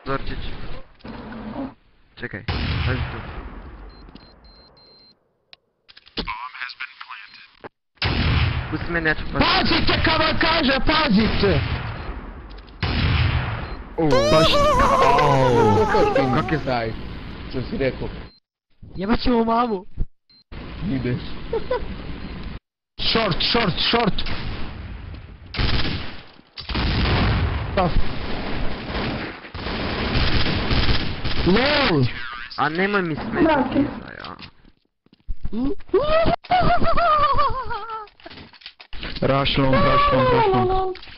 Zorčić. Čekaj, pazi tu. Pusti mene, ja ću paziti. Pazite kad vam kaže, pazite! Baš... Kak je taj? Što si rekao? Jebat ćemo mamu! Ideš. Short, short, short! Tough. LOL! A nemoj mi smetati, ja. Rush long, rush long, rush long.